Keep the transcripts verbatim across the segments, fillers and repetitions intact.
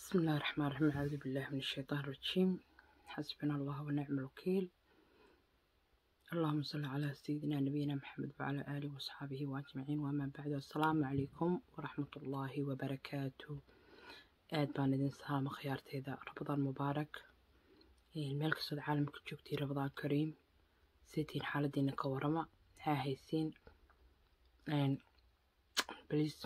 بسم الله الرحمن الرحيم. أعوذ بالله من الشيطان الرجيم. حسبنا الله ونعم الوكيل. اللهم صل على سيدنا نبينا محمد وعلى آله وأصحابه وأجمعين، وما بعد. السلام عليكم ورحمة الله وبركاته. aad baan idin salaamo khiyaarteyda. Ramadaan mubaarak. meel kastoo caalamka joogtay Ramadaan kariim. sitiin xaaladiina ka warama, ha haysiin. please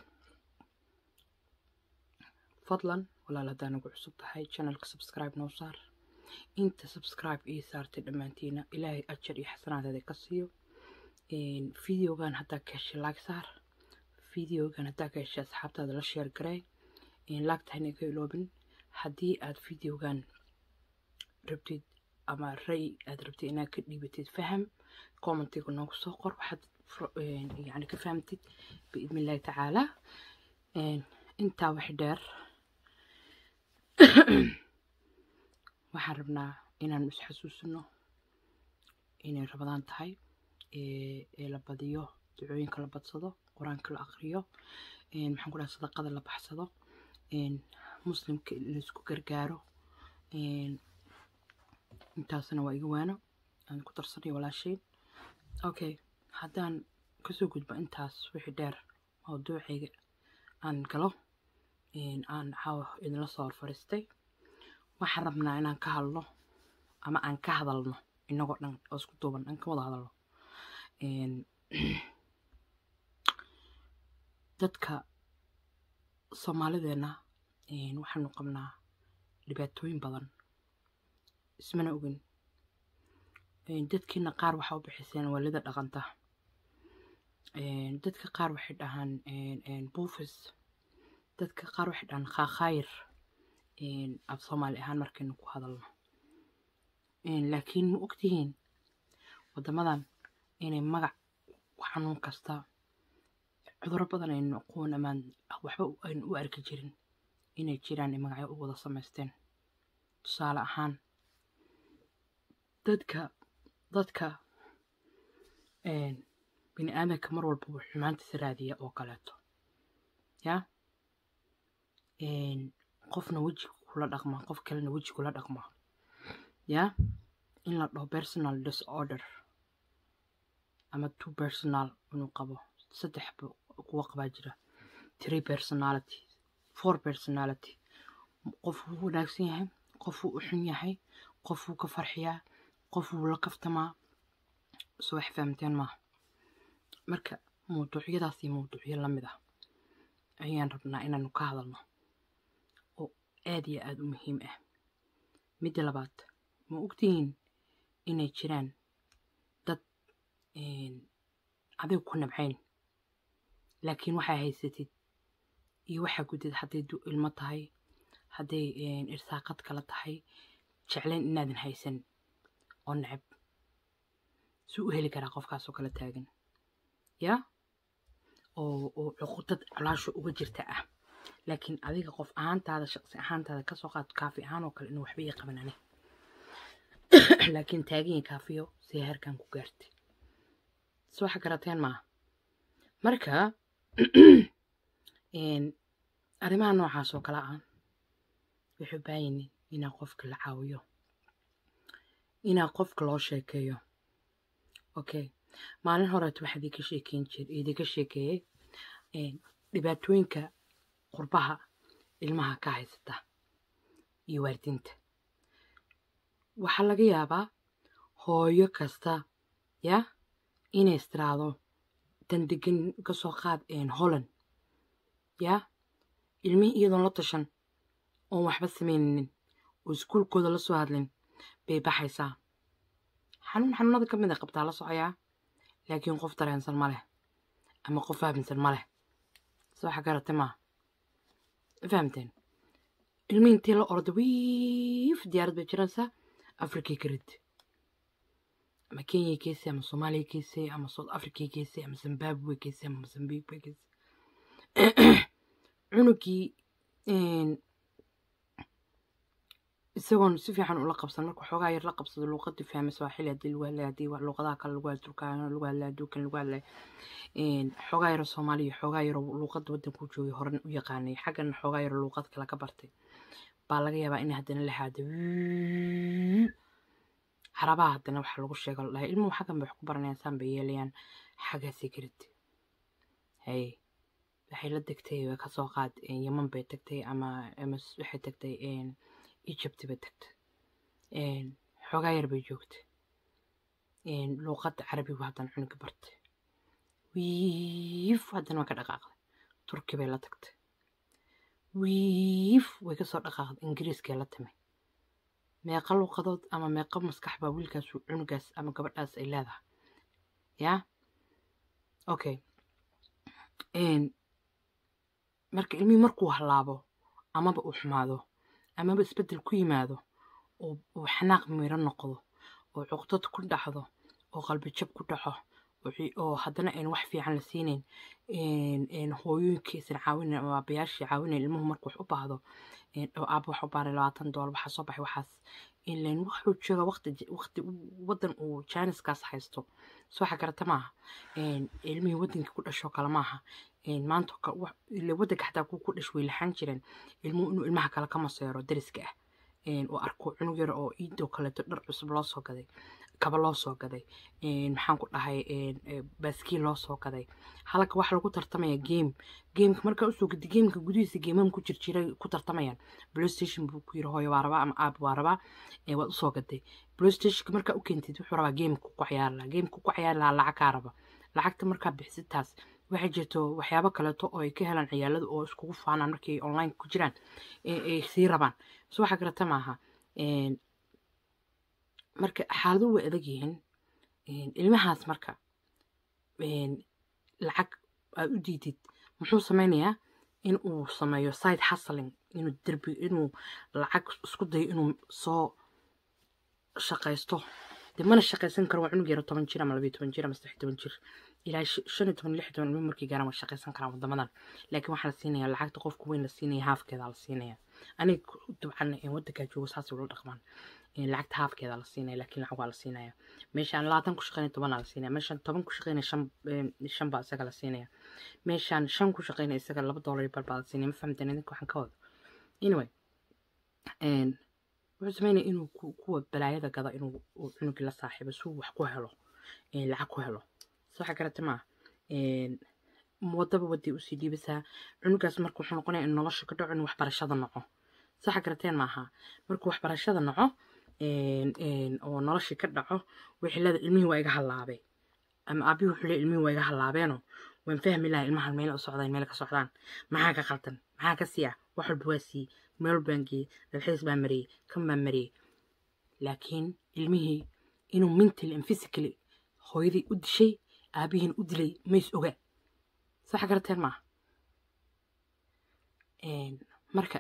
fadlan walaal haddaan ugu cusub tahay channelka subscribe noo saar. inta subscribe ii saartay dhammaantiina ilaahay ajar iyo xasanaadeeda ka siiyo. videogan haddaa ka heshay like saar. videogan haddaa ka heshay asxaabtaada la share garee. laagtahayna ka iloobin. haddii aad videogan rabtid ama ray aad rabtid inaad ka dhiibatid faham, commentiga noogu soo qor waxaad yani ka fahamtid biidnillaahi tacaala. intaa wax dheer waxaan rabnaa inaan is xasuusino inay Ramadaan tahay, ee la badiyo ducooyinka, la badsado quraanka, la aqriyo, maxaan ku dhahay sadaqada la baxsado, muslimka la isku gargaaro. intaasna waa iga waano aan ku tarsanay walaashay. okay, haddaan kasoo gudbo intaas wixii dheer mawduucayga aan galo, aan caawa idinla soo horfariistay. waxaan rabnaa inaan ka hadlo ama aan ka hadalno inagoo dhan oo isku duuban aan ka wada hadalno dadka Soomaalideena. waxaanu qabnaa dhibaatooyin badan, ismana ogin. dadkiina qaar waxa u bixiseen walida dhaqanta, dadka qaar waxay dhahaan buufis, dadka qaar waxay dhahaan khakhayr af Soomaali ahaan markaynu ku hadalno. laakiin ma ogtihiin wadamadan inay magac xanuun kasta, cudurro badan aynu aqoon amaan waxba aynu u arki jirin inay jiraan magacyo u wada samaysteen. tusaale ahaan dadka dadka bini aadamka mar walba wuu xumaantiisa raadiya oo kaleeto, ya qofna weji kula dhaqma, qof kalena weji kula dhaqma, ya in la dhaho personal disorder ama two personal inuu qabo, saddex kuwa qabaa jira, three personality, four personality. qof wuu wanaagsan yahay, qof wuu u xun yahay, qof wuu ka farxiyaa, qof wuu la kaftamaa. soo wax fahamteen maaha. marka mawduucyadaas iyo mawduucyo lamid ah ayaan rabnaa inaanu ka hadalno oo aad iyo aad u muhiim ah. midda labaad, ma ogtihiin inay jiraan dad adiga ku nabcayn, laakiin waxaa haysatid iyo waxaa gudid, hadday ilmo tahay, hadday irsaaqad kala tahay, jeclayn inaadan haysan oo necab. suu u heli karaa qofkaasoo kala taagan, ya oo oo cuqudad colaasho uga jirta ah, laakiin adiga qof ahaantaada shaqsi ahaantaada kasoo qaad kaafi ahaan oo kale inuu waxba ii qabanane laakiin taagan kaafiyo si heerkan ku gaartay. soo waxa garateen maaha. marka arrimaha noocaas oo kale ah waxay u baahan yihiin inaa qofka la caawiyo, inaa qofka loo sheekeeyo. okay, maalin horeet waxaa idinka sheekeyn jir idinka sheekeeyey dhibaatooyinka qurbaha ilmaha ka haysata iyo waalidiinta. waxaa laga yaabaa hooyo kasta ya inay istiraado tan degan kasoo qaad Holland, ya ilmihii iyadoon la tashan oon waxba sameyninin oo iskuulkooda la soo hadlin bay baxaysaa. xanuun xanuunada ka mid a qabtaa la socoyaa, laakiin qof dareensan ma leh ama qof fahminsan ma leh. soo waxa garatay maaha. fahamteen? ilmihii intii la orda wiif diyaarad bay jiransaa afrikay ka rid, ama kenya keysay, ama soomaaliya keysay, ama south africa keysay, ama zimbabwe keysay, ama mozambique keysay. cunugii isagoon si fiican ula qabsan, marka xoogaa yar la qabsado luuqadii fahmay Swahili hadii lagu hadlay, hadii luuqadaha kale lagu hadlay, Turkaana lagu hadlay, aduukan lagu hadlay, xoogaa yar Soomaaliya, xoogaa yar luuqada wadanku joogay horan u yaqaanay, xaggana xoogaa yar luuqad kale ka bartay. baa laga yaabaa inay haddana lixaada harabaha haddana waxa lagu sheego la dhahay ilmuhu xagan bay wax ku baranayaan saan bay yeelayaan xagga secret hay waxay la degtay way kasoo qaad Yemen bay tagtay ama waxay tagtay Egypt bay tagtay xoogaa yar bay joogtay luqadda carabiga haddana cunuga bartay wiif haddana waa ka dhaqaaqday turki bay la tagtay wiif way kasoo dhaqaaqday ingiriiskay la timay meeqa luqadood ama meeqa maskax baa wiilkaas cunugaas ama gabadhaas ay leedahay ya okay marka ilmihii markuu halaabo amaba uu xumaado amaba isbedel ku yimaado oo xanaaq miiro noqdo oo cuqdad ku dhacdo oo qalbi jab ku dhaco oo haddana aan wax fiican la siinayn een hooyooyinkiisa caawin ama aabayaashii caawinay ilmuhu markuu wax u baahdo oo aab wax u baaray labaatan doolar waxa soo baxay waxaas in leen wuxuu jooga waqti waqti wadan uu jaaniskaas haysto soo waxa karata maaha ilmihii wadanka ku dhasho kala maaha maanta ile wadanka xataa ku ku dhash way laxan jireen ilmuhu inuu ilmaha kala ka maseero dariska ah oo arko cunug yar oo iido kale dhar cusub loo soo gaday kaba loo soo gaday maxaan ku dhahay baaskiil loo soo gaday halka wax lagu tartamaya game gameka marka u soo gadi gameka gudihiisa geemam ku jirjiray ku tartamayaan playstation buu ku yiri hooyo waa rabaa ama aab waa rabaa ee waad u soo gaday playstation marka u keentid wuxuu rabaa gameka ku ciyaar la gameka ku ciyaar la lacag ka raba lacagta marka bixisitaas waxa jirto waxyaabo kale oo ay ka helaan ciyaalada oo iskugu faanaan markay online ku jiraan ee si rabaan soo waxa karata maaha een marka xaaladu way adag yihiin ilmahaas marka een lacag aad u diidid muxuu sameynayaa in uu sameeyo side hustling inuu darbi inuu lacag isku dayo inuu soo shaqaysto de mana shaqaysan karo waa cunug yar toban jir ama laba iyo toban jir ama saddex iyo toban jir ilaa shan iyo toban lix iyo toban markii gaaraan waa shaqaysan karaan wadamadan laakiin waxaa la siinayaa lacagta qofku weyn la siinaya halfkeeda la siinaya aniga dabcan wadanka joogo saas ula dhaqmaan lacagta halfkeeda la siinaya laakiin lacag waa la siinaya meeshaan labaatan ku shaqeynaya toban la siinaya meeshaan toban ku shaqeynaya shan shan baa isaga la siinaya meeshaan shan ku shaqeynaya isaga laba doolar bal baa la siinaya ma fahamteen idinka waxaan ka wado anyway and wuxuu sameynaya inuu kuwa balaayada gada inuu cunugii la saaxiibo suu wax ku helo lacag ku helo saxa karata ma wadaba wadii usii dhiibasaa cunugaas markuu wuxuu noqonayaa in nolosha ka dhaco in waxbarashada noco saxa karateen maaha markuu waxbarashada noco oo nolosha ka dhaco wixii leeda ilmihii waa iga halaabay ama aabi wuxuu leeyahay ilmihii waa iga halaabeeno waan fahmi lahaa ilmahan meel u socdaan meel ka socdaan maxaa ka qaldan maxaa ka siya wax walba waa sii meel bangi dalxiis baa mariyay kan baa mariyay laakiin ilmihii inuu mentally and physically hooyadii u dishay aabihiin u dilay mays oga sax garateen ma een marka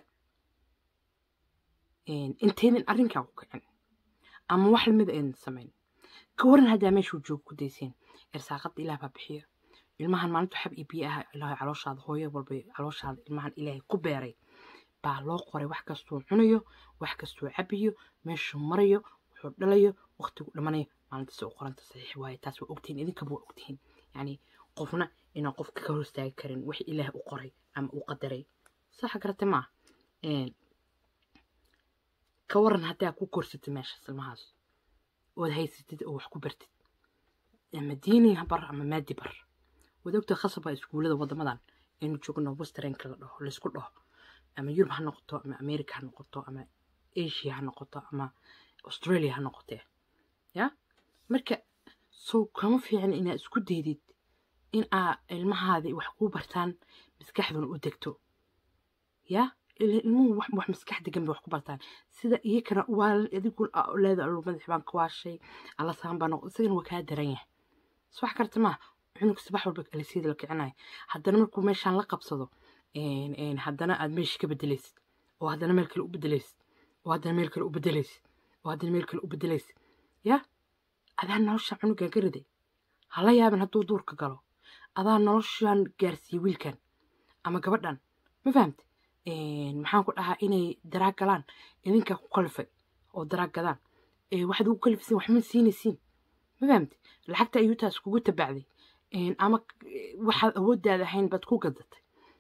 een inteedin arrinka ku kicin ama wax lamid ah in sameyn ka waran hadaa meeshu joog ku deyseen irsaaqad ilaah baa bixiyo ilmahan maalintu xab iyo biyo ah ilaahay calooshaada hooyo walba calooshaada ilmahan ilaahay ku beeray baa loo qoray wax kastoo cunayo wax kastoo cabiyo meeshu marayo wuxuu dhalayo waqtigu dhamanayo maalintiisa u qoranta saxiix waaye taas waa ogtiin idinka buu ogtiin yani qofna inaan qofka ka hor istaagi karin wixii ilaah u qoray ama u qadaray sax garate ma een ka waran hadaa ku korsatay meesha ilmahaas oo haysatid oo wax ku bartid ama diini bar ama maadi bar wadogta khasaba iskuulada wadamadan in joogno western kala dhaho la isku dhaho ama Yurub ha noqoto ama America ha noqoto ama Asia ha noqoto ama Australia ha noqoto ya marka soo kama fiican inaad isku deedid in aa ilmahaadi wax ku bartaan maskaxduna u degto ya ilmuhu wax wax maskaxda ganba wax ku bartaan sida iyakana waa adigu leedahay loo madax baan ka waashay alla saan baan sidoo waa ka daran yahay wax karta ma cunug sabax walba kala sida la kicinay haddana markuu meeshaan la qabsado een een haddana aad meesh ka bedelaysid oo haddana meel kale u bedelaysid oo haddana meel kale u bedelaysid oo haddana meel kale u bedelaysid ya adaan nolosha cunuga ka riday hala yaaban hadduu duurka galo adaan noloshaan gaarsiiyay wiilkan ama gabadhan ma fahamtay een maxaan ku dhahaa inay daraag galaan idinka ku kalfay oo daraag gadaan ee waxaad ugu kalfisay wax ma siinaysiin ma fahamtay lacagta ayuu taas kugu tabacday een ama waxaad awoodaada ahayn bad ku gadatay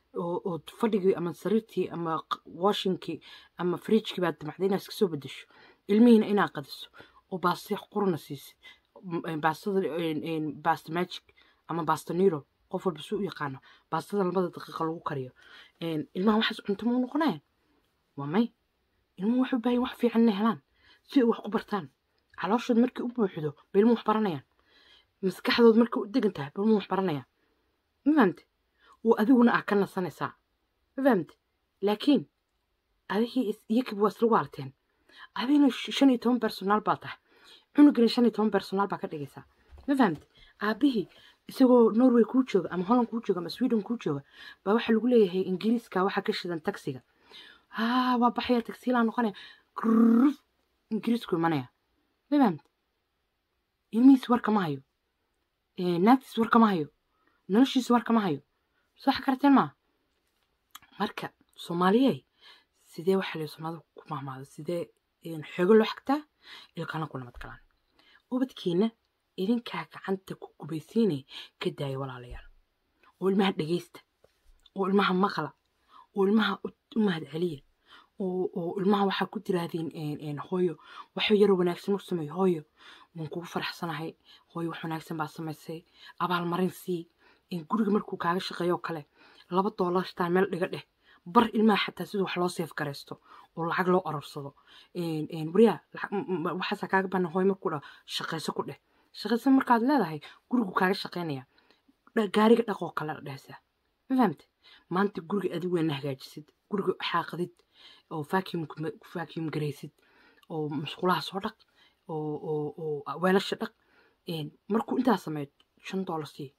oo fadhigii ama sariirtii ama washinkii ama fridgekii baad damacday inaad iska soo bedesho ilmihiina inaad qadiso oo baasti qurna siisid baastada baasta magic ama baasta niro qof walba suu u yaqaano baastada labada daqiiqa lagu kariyo ilmaha waxaas cunto ma u noqonayaan waa may ilmuhu waxay u baahan wax fiican inay helaan si ay wax u bartaan calooshood markay u buuxdo bay ilmuhu wax baranayaan maskaxdood markay u degan tahay bay ilmuhu wax baranayaan ma fahamte oo adiguna aa ka nasanaysaa ma fahamte laakiin adigii iyakiba waa isla waarteen adigna shan iyo toban personaal baa tahay cunugana shan iyo toban personaal baa ka dhigaysaa ma fahamte aabihii isagoo norway kuu jooga ama holland kuu jooga ama sweden kuu jooga baa waxaa lagu leeyahay ingiriiska waxaa ka shidan taxiga haa waa baxaya taxilaa noqonaya grrrf ingiriisku imanaya ma fahamte ilmihiis war kama hayo naagtiis war kama hayo noloshiis war kama hayo soo xakarteen maa marka soomaaliyey sidee waxa la soomaalida ku mahmaado sidee xogo loo xigtaa ilkana ku nabad galaan ubadkiina idinkaa gacanta ku gubaysiinay ka daaya walaalayaal oo ilmaha dhegaysta oo ilmaha maqla oo ilmaha u mahad celiya oo ilmaha waxaa ku tirahdeen hooyo waxuu yaro wanaagsan u sameeyo hooyo waan kugu faraxsanahay hooyo wax wanaagsan baa samaysay abaalmarin sii guriga markuu kaaga shaqeeyo kale laba doolar taa meel dhiga dheh bar ilmaha xataa siduu wax loo seef garaysto oo lacag loo arorsado wariyaa waxaasaa kaaga bana hooyo markuu dha shaqayso ku dheh shaqayso markaad leedahay gurigu kaaga shaqaynaya gaariga dhaqoo kale dhehsaa ma fahamte maanta guriga adig weena hagaajisid guriga xaaqadid oo vacuum vacuum garaysid oo musqulaha soo dhaq oo oo oo weelasha dhaq markuu intaa sameeyo shan doolar sii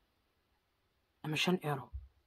ama shan euro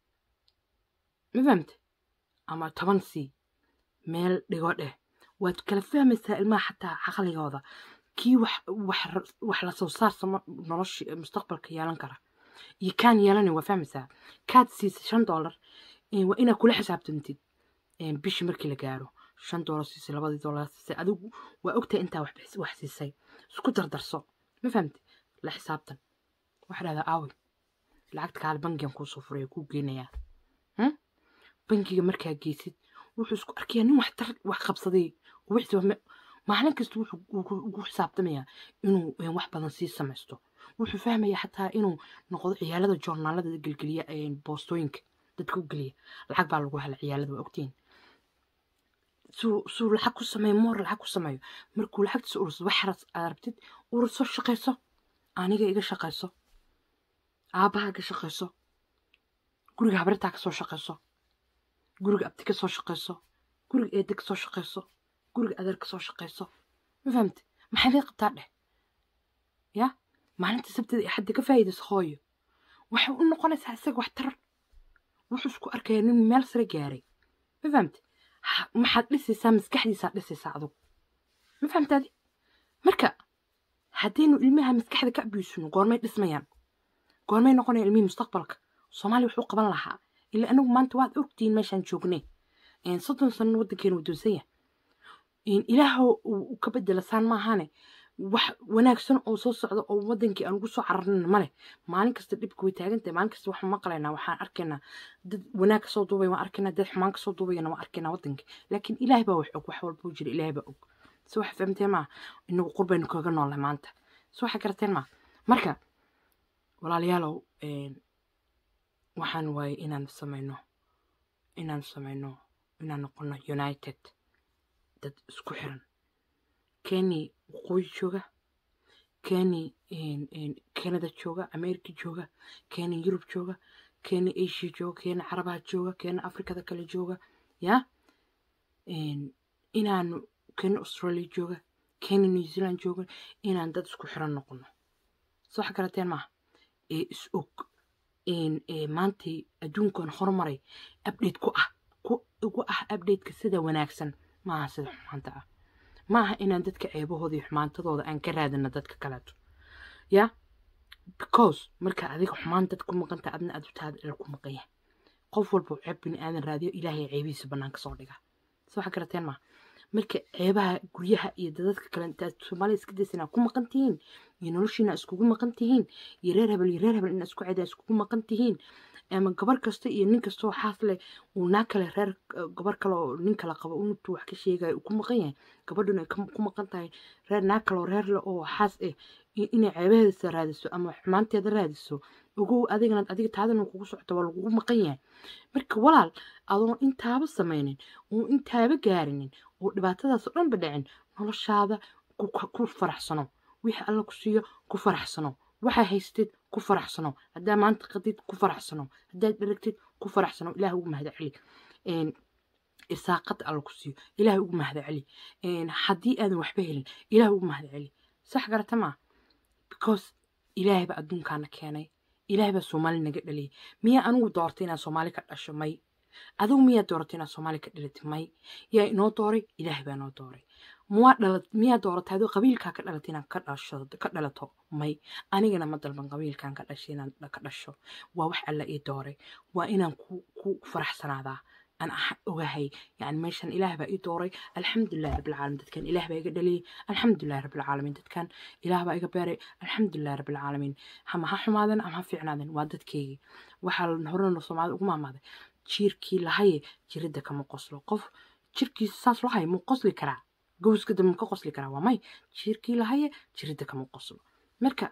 ma fahamte ama toban sii meel dhigo dheh waad kala fahmaysaa ilmaha xataa caqligooda kii wax wax wax la soo saarsamo nolosha mustaqbalka yeelan kara iyo kaan yeelanay waa fahmaysaa kaad siisa shan doolar waa inaad kula xisaabtantid bishii markii la gaaro shan doolar siisay labadii doolar siisay adigu waa ogtahay intaa wax wax siisay isku dardarso ma fahamte la xisaabtan waxa dhahdaa aawi lacagta kaale bangigan kuu soo furay kuu geenayaa bangiga markaa geysid wuxuu isku arkayaa nin wax tar wax qabsaday wixii maalin kasta wuxuu ugu xisaabtamayaa inuu wax badan sii samaysto wuxuu fahmayaa xataa inuu noqdo ciyaalada joornaalada gelgeliya boostooyinka dadka u geliya lacag baa lagu hela ciyaalada waa ogtiin suu suu lacag ku sameeyo moor lacag ku sameeyo markuu lacagtiisa ururso waxaas aad rabtid ururso shaqayso aniga iga shaqayso aabaha ka shaqayso guriga habartaa ka soo shaqayso guriga abti ka soo shaqayso guriga eedda ka soo shaqayso guriga adeer ka soo shaqayso ma fahamte maxay leed qabtaa dheh ya maalinta sabtida iyo xadda ka faa'iidayso hooyo waxay u noqonaysaa isaga wax tarar wuxuu isku arkayaa nin meel sare gaaray ma fahamte maxaad dhisaysaa maskaxdiisaad dhisaysaa adugu ma fahamtaadi marka haddaynu ilmaha maskaxda ka abiyusino goormay dhismayaan goormay noqonaya ilmihii mustaqbalka soomaaliya wuxuu qaban lahaa ila anigu maanta waad ogtihiin meeshaan joognay soddon sano waddankeenu wadoonsan yahay ilaaho uu ka bedela saan maahane wax wanaagsan oo soo socda oo waddankii aan ugu soo cararnana male maalin kasta dhibka way taagantahay maalin kasta waxaan maqlaynaa waxaan arkaynaa dad wanaag kasoo duubay waan arkaynaa dad xumaan kasoo duubayana waan arkaynaa waddankii laakiin ilaahay baa wax og wax walba u jira ilaahay baa og si waxa fahamteen maa inagu qurbaynu kaga noolnahay maanta si waxa garateen maa marka walaalayaalow waxaan waaye inaan samayno inaan samayno inaan noqono united dad isku xiran keni waqooyi jooga keni canada jooga america jooga keni yurub jooga keni asia jooga keni carabaha jooga keni afrikada kale jooga ya inaan keni australia jooga keni new zealand jooga inaan dad isku xiran noqono soo wax garateen maaha ee is og maantay adduunkan horumaray update ku ah ku ugu ah updateka sida wanaagsan maaha sida xumaanta ah maaha inaan dadka ceebahooda iyo xumaantadooda aan ka raadina dadka kaleeto ya because marka adiga xumaan dad ku maqanta adna aad utaada il ku maqanya qof walba ceeb bini aadan raadiyo ilaahay ceebihiisa banaanka soo dhiga soo waxa garateen maaha marka ceebaha guryaha iyo dadka kale intaad Soomaaliya iska daysana ku maqan tihiin iyo noloshiina iskugu maqan tihiin iyo reer hebel iyo reer hebel in isku ceedaa iskugu maqan tihiin ama gabar kasta iyo nin kasta oo xaas leh uu naa kale reer gabar kale oo nin kale qabo intuu wax ka sheegayo uu ku maqan yahay gabadhuna ay ku maqan tahay reer naa kale oo reer leh oo xaas eh inay ceebaheeda raadiso ama xumaanteeda raadiso ogow adigana adiga taadana kugu socto waa lagugu maqan yahay marka walaal adoon intaaba samaynin oo intaaba gaarinin oo dhibaatadaas oo dhanba dhicin noloshaada ku faraxsano wixii alla ku siiyo ku faraxsano waxaa haystid ku faraxsano haddaa maanta qadid ku faraxsano haddaad dharagtid ku faraxsano ilaah ugu mahad celi irsaaqad alla ku siiyo ilaah ugu mahad celi haddii aadan waxba helin ilaah ugu mahad celi sax garata maa because ilaahay baa adduunkaana keenay ilaahay baa soomaali naga dhaliyay miyaa anigu doortay inaan soomaali ka dhasho may adigu miyaa dooratay inaan soomaali ka dhalatay may yaa inoo dooray ilaahay baa inoo dooray muwaa dhalat miyaa dooratay adoo qabiilkaa ka dhalatay inaan ka dhasho ka dhalato may anigana ma dalban qabiilkaan ka dhashay inaan ka dhasho waa wax alla ii dooray waa inaan ku ku faraxsanaadaa aan ogahay yani meeshan ilaah baa ii dooray alxamdulilah rabbilcaalamiin dadkan ilaah baa iga dhaliyay alxamdulilah rabbilcaalamiin dadkan ilaah baa iga beeray alxamdulilah rabbilcaalamiin ama ha xumaadeen ama ha fiicnaadeen waa dadkeygii waxaa horena soomaalida ugu maamaaday jiirkii lahaye jiridda kama qoslo qof jirkiisa saas loo hayo muu qosli karaa gowska dambe ka qosli karaa waa may jiirkii lahaye jiridda kama qoslo marka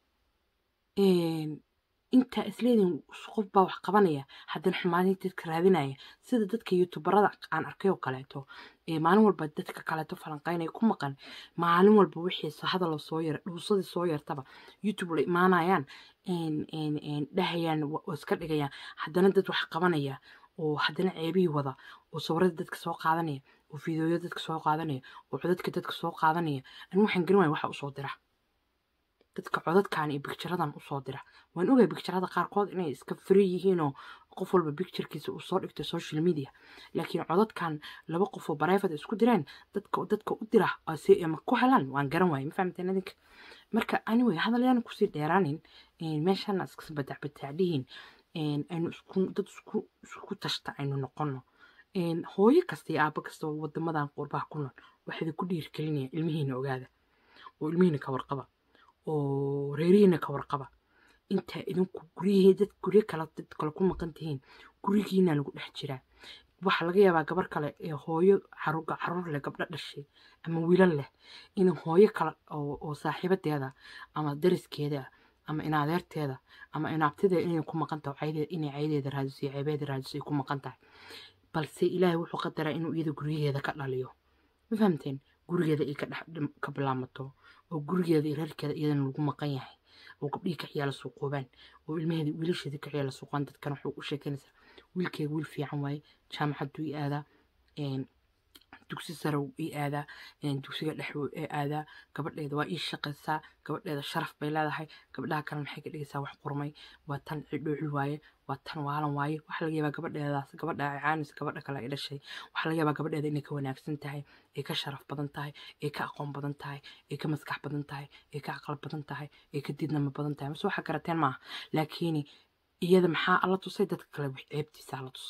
inta isleedin qof baa wax qabanaya haddana xumaadin dadka raadinaya sida dadka youtuberada aan arkay oo kaleeto maalin walba dadka kaleeto falanqaynaya ku maqan maalin walba wixii hadaloo soo yara dhuusadii soo yartaba youtube la imaanayaan dhahayaan oo iska dhigayaan haddana dad wax qabanaya oo haddana ceebihii wada oo sawirada dadka soo qaadanaya oo fiidooyo dadka soo qaadanaya oo codadka dadka soo qaadanaya ani waxaan garan waaya waxa usoo dira dadka codadkan iyo bicturadan usoo dira waan ogahay bicturada qaarkood inay iska free yihiinoo qof walba bicturekiisa uu soo dhigto social media laakiin codadkan laba qof oo private isku direen dadka dadka u dira si ama ku helaan waan garan waayay ma fahamteen idinka marka anyway hadalyaana kusii dheeraanin meeshana iska badac badaacdihiin aynu isku dad isku isku tashta aynu noqono hooyo kasta iyo aabba kasta oo wadamadan qurbaha ku nool waxay ku dhiirgelinayaan ilmihiina ogaada oo ilmihiina ka warqaba oo reerihiina ka warqaba inta idinku guryihii dad guryo kale dad kale ku maqan tihiin gurigiina lagu dhex jiraa waxa laga yaabaa gabar kale ee hooyo xaruga xarur leh gabdha dhashay ama wiilal leh in hooyo kale oo oo saaxiibadeeda ama dariskeeda ama in adeerteeda ama in abtideeda inay ku maqan tahay caydeeda inay caydeeda raadiso caybeeda raadiso ku maqan tahay balse ilaahay wuxuu qadaraa inuu iyada gurigeeda ka dhaliyo ma fahamteen gurigeeda ay ka dhex ka bilaamato oo gurigeeda reerkeeda iyadana lagu maqan yahay oo gabdhihii ka ciyaala suuqoobaan oo ilmaheeda wiilasheeda ka ciyaala suuqaan dadkan wuxuu u sheekanaysaa wiilkeega wiil fiican waaye jaamacaddu i aadaa dugsi sare i aadaa dugsiga dhex i aadaa gabadheeda waa ii shaqaysaa gabadheeda sharaf bay leedahay gabdhaha kale maxay ka dhigaysaa wax qurmay waa tan cidhoocil waaye waa tan waalan waaye waxaa laga yaabaa gabadheedaas gabadha ay caanaysa gabadha kale ay dhashay waxaa laga yaabaa gabadheeda inay ka wanaagsan tahay ay ka sharaf badan tahay ay ka aqoon badan tahay ay ka maskax badan tahay ay ka aqal badan tahay ay ka diidnamo badan tahay mase waxaa garateen maaha laakiin iyada maxaa alla tusay dadka kale ceebtiisa alla tus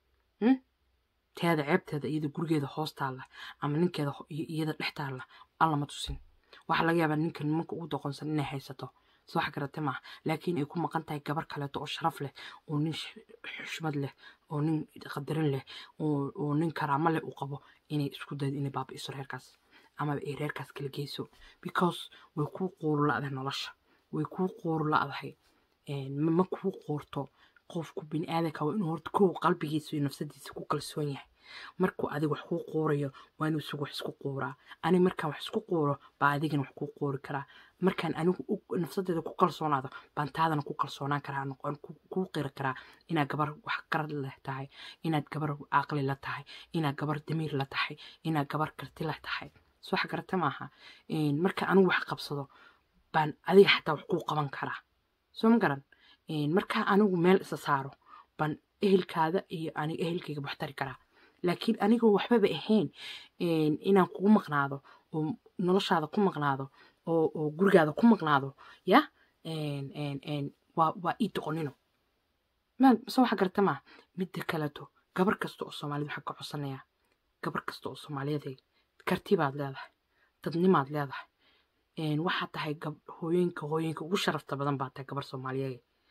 teeda ceebteeda iyada gurigeeda hoos taalla ama ninkeeda iyada dhex taalla alla ma tusin waxaa laga yaabaa ninka nimanka ugu doqonsan inay haysato soo wax garate maaha laakiin ay ku maqan tahay gabar kaleeto oo sharaf leh oo nin xushmad leh oo nin qadarin leh oo nin karaamo leh u qabo inay isku daydo inay baabi'iso reerkaas ama ay reerkaas kala geyso because way kuu quuru la'dahay nolosha way kuu quuru la'dahay ma kuu quurto qofku bini aadanka waa inuu horta kow qalbigiisa iyo nafsadiisa ku kalsoon yahay markuu adiga wax kuu quurayo waa inuu isagu wax isku quuraa ani markaan wax isku quuro baa adigana wax kuu quuri karaa markaan anigu nafsadeeda ku kalsoonaado baan taadana ku kalsoonaan karaa noqon kuu qiri karaa inaad gabar wax garad leh tahay inaad gabar aqli la tahay inaad gabar damiir la tahay inaad gabar karti la tahay soo wax garata maaha marka anigu wax qabsado baan adiga xataa wax kuu qaban karaa soo ma garan markaa anigu meel isa saaro baan ehelkaada iyo aniga ehelkayga waxtari karaa laakiin anigoo waxbaba ahayn inaan kugu maqnaado oo noloshaada ku maqnaado oo oo gurigaada ku maqnaado ya waa waa ii doqonino maan soo waxa garta maaha midda kaleeto gabar kasta oo soomaalida waxaa ka codsanayaa gabar kasta oo soomaaliyaday kartibaad leedahay dadnimaad leedahay waxaa tahay hooyinka hooyinka ugu sharafta badan baa tahay gabar soomaaliyeed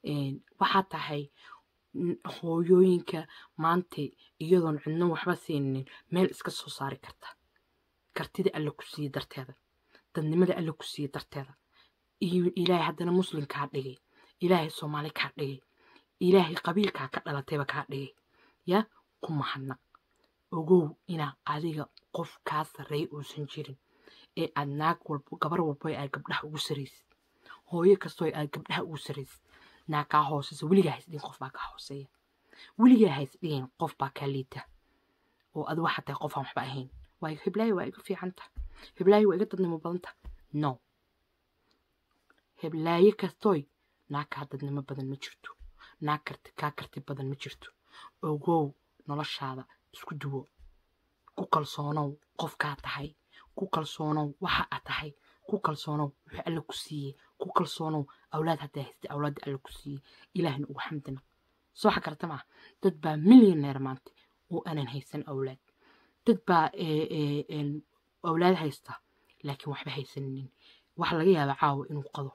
waxaa tahay hooyooyinka maanta iyadoon cidno waxba siinin meel iska soo saari karta kartida alla ku siiye darteeda dadnimada alla ku siiye darteeda iyo ilaahay haddana muslim kaa dhigay ilaahay soomaali kaa dhigay ilaahay qabiilkaa ka dhalatayba kaa dhigay ya ku mahadnaq ogow inaa adiga qof kaa sarreeya uusan jirin ee aad naag walbo gabar walbo ay gabdhaha ugu saraysid hooyo kastoo ay gabdhaha ugu saraysid naag kaa hooseysa weligaa haysdhihin qof baa kaa hooseeya weligaa haysdhihin qof baa kaa liita oo adi waxaa tahay qof aan waxba ahayn waa heblaayo waa iga fiicanta heblaayo waa iga dadnimo badanta no heblaayo kastooy naag kaa dadnimo badan ma jirto naag karti kaa karti badan ma jirto ogow noloshaada isku duwo ku kalsoonow qofkaa tahay ku kalsoonow waxa aad tahay ku kalsoonow wixii alla ku siiyey ku kalsoonow awlaad haddaa haystay awlaadda alla ku siiyey ilaahina ugu xamdina soo waxa karta maaha dad baa millioneer maanta oo aanan haysan awlaad dad baa awlaad haysta laakiin waxba haysanin waxa laga yaabaa caawa inuu qado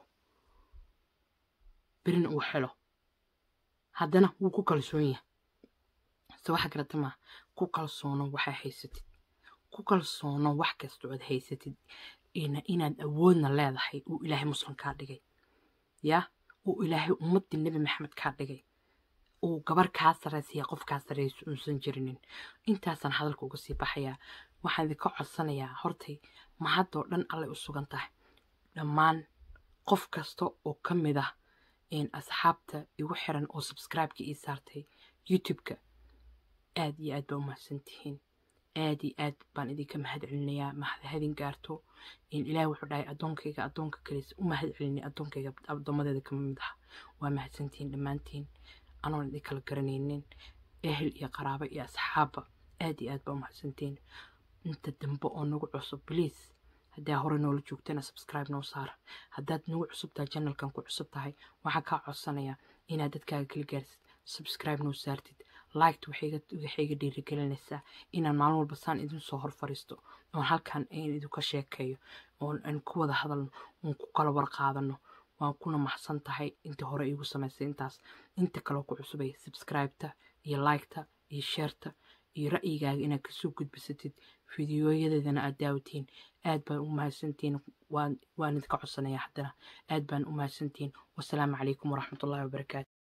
birina uu xelo haddana wuu ku kalsoon yahay soo waxa karta maaha ku kalsoono waxaa haysatid ku kalsoono wax kasta ood haysatid inaad awoodna leedahay uu ilaahay muslim kaa dhigay ya uu ilaahay ummaddii nebi maxamed kaa dhigay uu gabar kaa sarraysiya qof kaa sarraysa uusan jirinin intaasaan hadalka uga sii baxayaa waxaan idinka codsanayaa hortay mahaddoo dhan allay u sugan tahay dhammaan qof kasta oo ka mid ah asxaabta igu xiran oo subscribe-ka ii saartay youtube-ka aad iyo aad baa u mahadsantihiin aad iyo aad baan idinka mahad celinayaa mahad hadin gaarto in ilaahay wuxuu dhahay addoonkayga addoonka kaliisa u mahad celinay addoonkayga addoommadeeda kama mid aha waa mahadsantihiin dhammaantiin anoon idin kala garanaynin ehel iyo qaraabo iyo asxaabba aad iyo aad baa u mahadsantihiin inta dambe oo nagu cusub please haddaa hore noola joogtana subscribe noo saara haddaad nagu cusub tahay channelkan ku cusub tahay waxaan kaa codsanayaa inaad dadkaaga kala gaarsid subscribe noo saartid liked waxay iga dhiirigelinaysaa inaan maalin walba saan idin soo hor fariisto oon halkan idinka sheekeeyo oon aan ku wada hadalno oon ku kala warqaadano waan kuna maxsan tahay inta hore iigu samaysay intaas inta kaloo ku cusubay subscribe-ta iyo like-ta iyo share-ta iyo ra'yigaaga inaad kasoo gudbisatid fideoyadeedana aad daawatiin aad baan u mahadsantihiin waan waan idinka codsanayaa haddana aad baan u mahadsantihiin wasalaamu calaykum waraxmatullaahi wabarakaatu